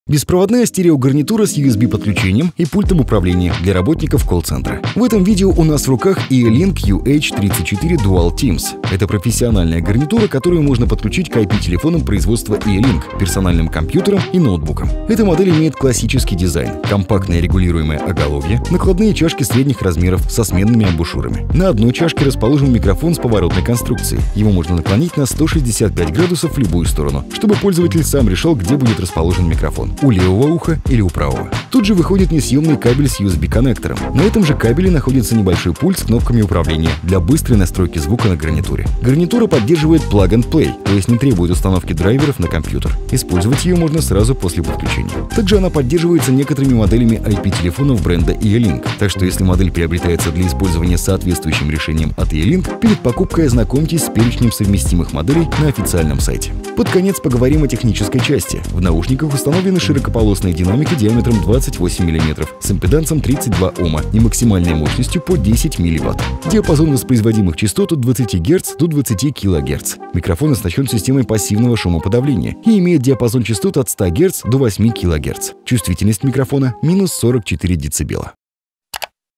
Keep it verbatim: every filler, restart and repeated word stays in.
Беспроводная стереогарнитура с ю эс би-подключением и пультом управления для работников колл-центра. В этом видео у нас в руках и эй линк ю эйч тридцать четыре Dual Teams. Это профессиональная гарнитура, которую можно подключить к ай пи-телефонам производства и эй линк, персональным компьютерам и ноутбукам. Эта модель имеет классический дизайн, компактное регулируемое оголовье, накладные чашки средних размеров со сменными амбушюрами. На одной чашке расположен микрофон с поворотной конструкцией. Его можно наклонить на сто шестьдесят пять градусов в любую сторону, чтобы пользователь сам решил, где будет расположен микрофон – у левого уха или у правого. Тут же выходит несъемный кабель с ю эс би-коннектором. На этом же кабеле находится небольшой пульт с кнопками управления для быстрой настройки звука на гарнитуре. Гарнитура поддерживает Plug and Play, то есть не требует установки драйверов на компьютер. Использовать ее можно сразу после подключения. Также она поддерживается некоторыми моделями ай пи-телефонов бренда и эй линк, так что если модель приобретается для использования соответствующим решением от и эй линк, перед покупкой ознакомьтесь с перечнем совместимых моделей на официальном сайте. Под конец поговорим о технической части. В наушниках установлены широкополосные динамики диаметром двадцать восемь миллиметров с импедансом тридцать два ома и максимальной мощностью по десять милливатт. Диапазон воспроизводимых частот от двадцати герц до двадцати килогерц. Микрофон оснащен системой пассивного шумоподавления и имеет диапазон частот от ста герц до восьми килогерц. Чувствительность микрофона – минус сорок четыре децибела.